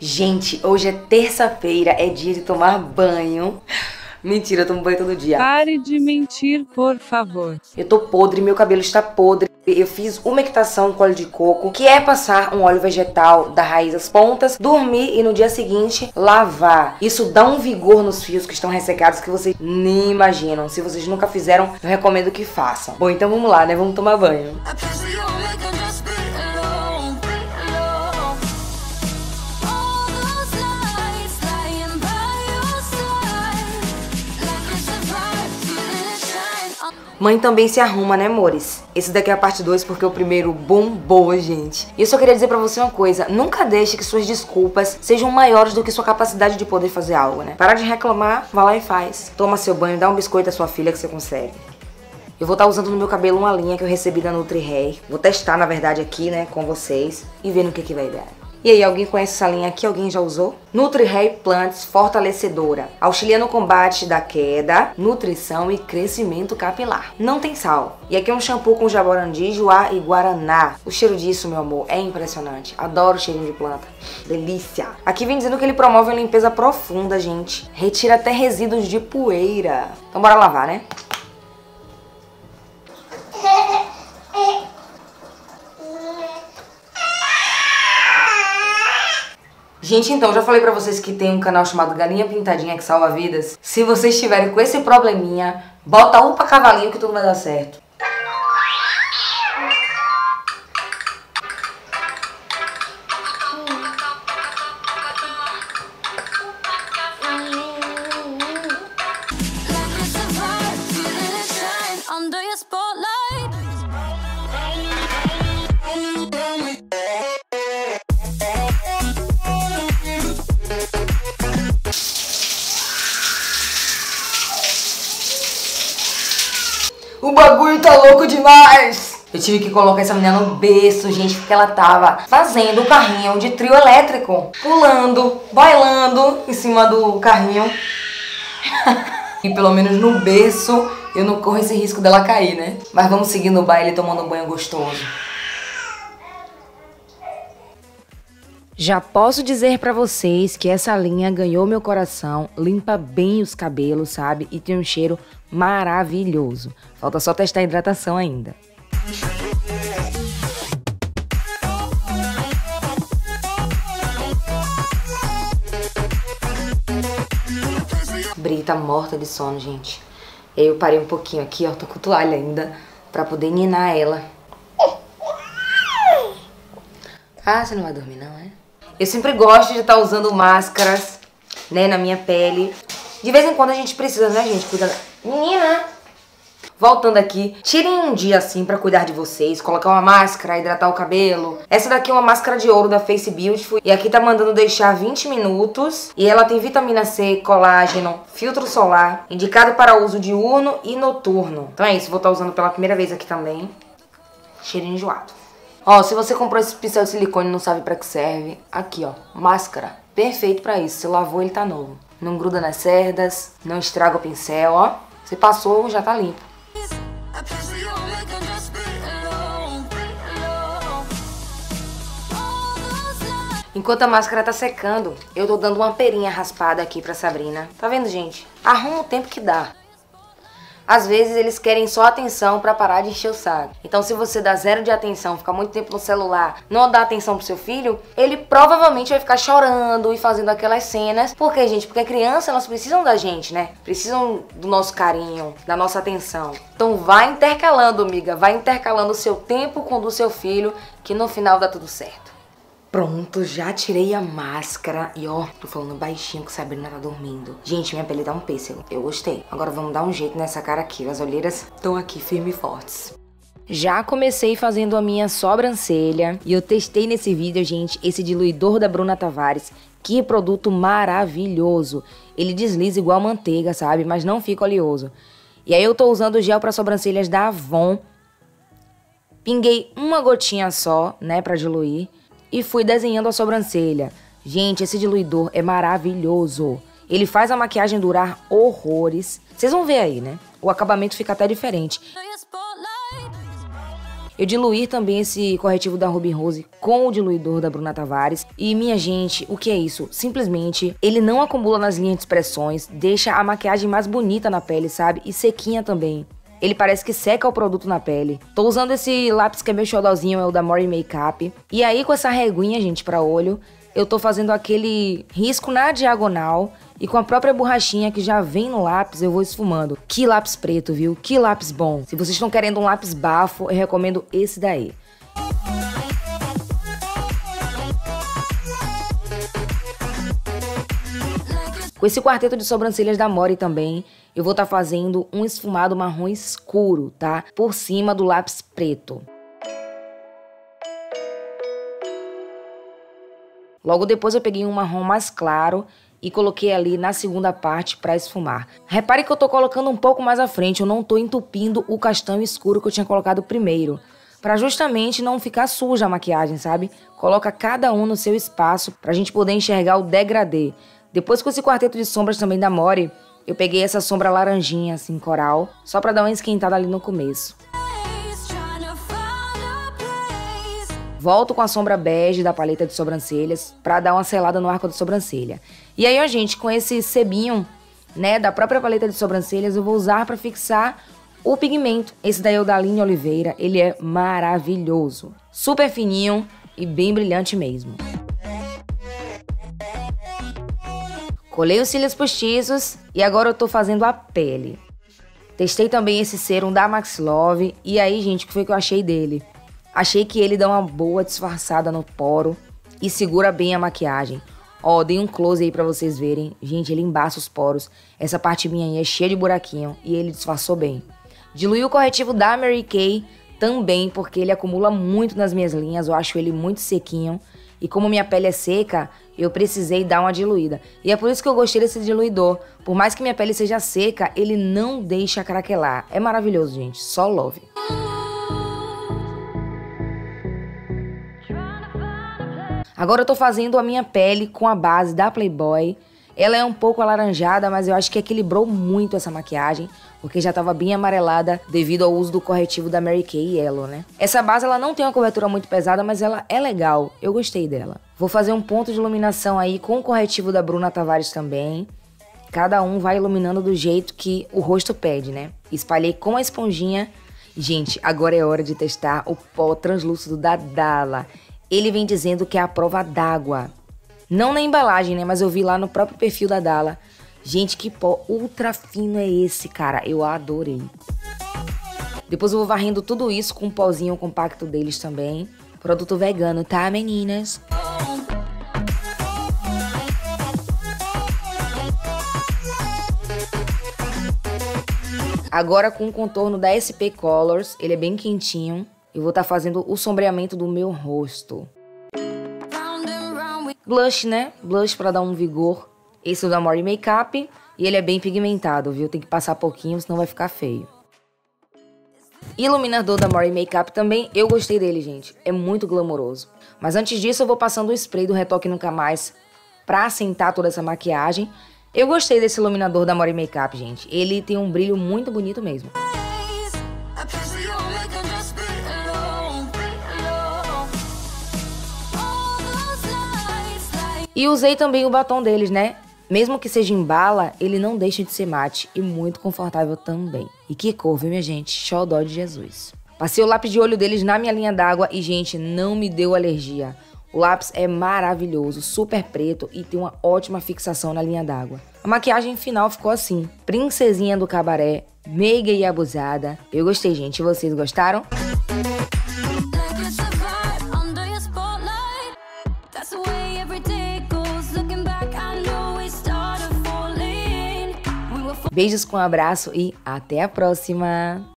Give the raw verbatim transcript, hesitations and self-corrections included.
Gente, hoje é terça-feira, é dia de tomar banho. Mentira, eu tomo banho todo dia. Pare de mentir, por favor. Eu tô podre, meu cabelo está podre. Eu fiz uma equitação com óleo de coco, que é passar um óleo vegetal da raiz às pontas, dormir e no dia seguinte lavar. Isso dá um vigor nos fios que estão ressecados que vocês nem imaginam. Se vocês nunca fizeram, eu recomendo que façam. Bom, então vamos lá, né? Vamos tomar banho. Mãe também se arruma, né, amores? Esse daqui é a parte dois porque o primeiro bombou, gente. E eu só queria dizer pra você uma coisa. Nunca deixe que suas desculpas sejam maiores do que sua capacidade de poder fazer algo, né? Para de reclamar, vá lá e faz. Toma seu banho, dá um biscoito à sua filha que você consegue. Eu vou estar usando no meu cabelo uma linha que eu recebi da Nutri-Hair. Vou testar, na verdade, aqui, né, com vocês e ver no que que vai dar. E aí, alguém conhece essa linha aqui? Alguém já usou? Nutri-Hair Plants Fortalecedora. Auxilia no combate da queda, nutrição e crescimento capilar. Não tem sal. E aqui é um shampoo com jaborandi, joá e guaraná. O cheiro disso, meu amor, é impressionante. Adoro o cheirinho de planta. Delícia. Aqui vem dizendo que ele promove uma limpeza profunda, gente. Retira até resíduos de poeira. Então bora lavar, né? Gente, então, já falei pra vocês que tem um canal chamado Galinha Pintadinha que salva vidas. Se vocês estiverem com esse probleminha, bota upa cavalinho que tudo vai dar certo. O bagulho tá louco demais! Eu tive que colocar essa menina no berço, gente, porque ela tava fazendo o carrinho de trio elétrico. Pulando, bailando em cima do carrinho. E pelo menos no berço eu não corro esse risco dela cair, né? Mas vamos seguir no baile tomando um banho gostoso. Já posso dizer pra vocês que essa linha ganhou meu coração, limpa bem os cabelos, sabe? E tem um cheiro maravilhoso. Falta só testar a hidratação ainda. Bri tá morta de sono, gente. E aí eu parei um pouquinho aqui, ó, tô com toalha ainda, pra poder ninar ela. Ah, você não vai dormir não, é? Eu sempre gosto de estar usando máscaras, né, na minha pele. De vez em quando a gente precisa, né, gente? Cuidar da... Menina! Voltando aqui, tirem um dia assim pra cuidar de vocês, colocar uma máscara, hidratar o cabelo. Essa daqui é uma máscara de ouro da Face Beautiful e aqui tá mandando deixar vinte minutos. E ela tem vitamina C, colágeno, filtro solar, indicado para uso diurno e noturno. Então é isso, vou estar usando pela primeira vez aqui também. Cheirinho enjoado. Ó, se você comprou esse pincel de silicone e não sabe pra que serve, aqui ó, máscara, perfeito pra isso. Você lavou, ele tá novo. Não gruda nas cerdas, não estraga o pincel, ó. Você passou, já tá limpo. Enquanto a máscara tá secando, eu tô dando uma perinha raspada aqui pra Sabrina. Tá vendo, gente? Arruma o tempo que dá. Às vezes eles querem só atenção pra parar de encher o saco. Então se você dá zero de atenção, ficar muito tempo no celular, não dá atenção pro seu filho, ele provavelmente vai ficar chorando e fazendo aquelas cenas. Por quê, gente? Porque crianças, elas precisam da gente, né? Precisam do nosso carinho, da nossa atenção. Então vai intercalando, amiga, vai intercalando o seu tempo com o do seu filho, que no final dá tudo certo. Pronto, já tirei a máscara e ó, tô falando baixinho que Sabrina tá dormindo. Gente, minha pele dá um pêssego, eu gostei. Agora vamos dar um jeito nessa cara aqui, as olheiras estão aqui firmes e fortes. Já comecei fazendo a minha sobrancelha e eu testei nesse vídeo, gente, esse diluidor da Bruna Tavares. Que produto maravilhoso. Ele desliza igual manteiga, sabe? Mas não fica oleoso. E aí eu tô usando o gel para sobrancelhas da Avon. Pinguei uma gotinha só, né, pra diluir. E fui desenhando a sobrancelha. Gente, esse diluidor é maravilhoso. Ele faz a maquiagem durar horrores. Vocês vão ver aí, né? O acabamento fica até diferente. eu diluir também esse corretivo da Ruby Rose com o diluidor da Bruna Tavares. E, minha gente, o que é isso? Simplesmente, ele não acumula nas linhas de expressões, deixa a maquiagem mais bonita na pele, sabe? E sequinha também. Ele parece que seca o produto na pele. Tô usando esse lápis que é meu xodózinho, é o da Mori Makeup. E aí, com essa reguinha, gente, pra olho, eu tô fazendo aquele risco na diagonal. E com a própria borrachinha que já vem no lápis, eu vou esfumando. Que lápis preto, viu? Que lápis bom. Se vocês estão querendo um lápis bafo, eu recomendo esse daí. Com esse quarteto de sobrancelhas da Mori também, eu vou estar tá fazendo um esfumado marrom escuro, tá? Por cima do lápis preto. Logo depois eu peguei um marrom mais claro e coloquei ali na segunda parte para esfumar. Repare que eu tô colocando um pouco mais à frente, eu não tô entupindo o castanho escuro que eu tinha colocado primeiro, para justamente não ficar suja a maquiagem, sabe? Coloca cada um no seu espaço pra gente poder enxergar o degradê. Depois com esse quarteto de sombras também da Mori, eu peguei essa sombra laranjinha, assim, coral, só pra dar uma esquentada ali no começo. Volto com a sombra bege da paleta de sobrancelhas pra dar uma selada no arco da sobrancelha. E aí, ó, gente, com esse sebinho, né, da própria paleta de sobrancelhas, eu vou usar pra fixar o pigmento. Esse daí é o da Aline Oliveira, ele é maravilhoso. Super fininho e bem brilhante mesmo. Colei os cílios postiços e agora eu tô fazendo a pele. Testei também esse serum da Max Love e aí, gente, o que foi que eu achei dele? Achei que ele dá uma boa disfarçada no poro e segura bem a maquiagem. Ó, dei um close aí pra vocês verem. Gente, ele embaça os poros. Essa parte minha aí é cheia de buraquinho e ele disfarçou bem. Diluí o corretivo da Mary Kay também, porque ele acumula muito nas minhas linhas. Eu acho ele muito sequinho. E como minha pele é seca, eu precisei dar uma diluída. E é por isso que eu gostei desse diluidor. Por mais que minha pele seja seca, ele não deixa craquelar. É maravilhoso, gente. Só love. Agora eu tô fazendo a minha pele com a base da Playboy. Ela é um pouco alaranjada, mas eu acho que equilibrou muito essa maquiagem, porque já tava bem amarelada devido ao uso do corretivo da Mary Kay Yellow, né? Essa base ela não tem uma cobertura muito pesada, mas ela é legal. Eu gostei dela. Vou fazer um ponto de iluminação aí com o corretivo da Bruna Tavares também. Cada um vai iluminando do jeito que o rosto pede, né? Espalhei com a esponjinha. Gente, agora é hora de testar o pó translúcido da Dalla. Ele vem dizendo que é a prova d'água. Não na embalagem, né? Mas eu vi lá no próprio perfil da Dalla. Gente, que pó ultra fino é esse, cara? Eu adorei. Depois eu vou varrendo tudo isso com um pozinho compacto deles também. Produto vegano, tá, meninas? Agora com o contorno da S P Colors. Ele é bem quentinho. Eu vou estar tá fazendo o sombreamento do meu rosto. Blush, né? Blush pra dar um vigor. Esse é o da Mori Makeup. E ele é bem pigmentado, viu? Tem que passar pouquinho, senão vai ficar feio. Iluminador da Mori Makeup também. Eu gostei dele, gente. É muito glamouroso. Mas antes disso, eu vou passando o spray do Retoque Nunca Mais pra assentar toda essa maquiagem. Eu gostei desse iluminador da Mori Makeup, gente. Ele tem um brilho muito bonito mesmo. E usei também o batom deles, né? Mesmo que seja em bala, ele não deixa de ser mate e muito confortável também. E que cor, viu, minha gente? Xodó de Jesus. Passei o lápis de olho deles na minha linha d'água e, gente, não me deu alergia. O lápis é maravilhoso, super preto e tem uma ótima fixação na linha d'água. A maquiagem final ficou assim, princesinha do cabaré, meiga e abusada. Eu gostei, gente. E vocês gostaram? Beijos com um abraço e até a próxima!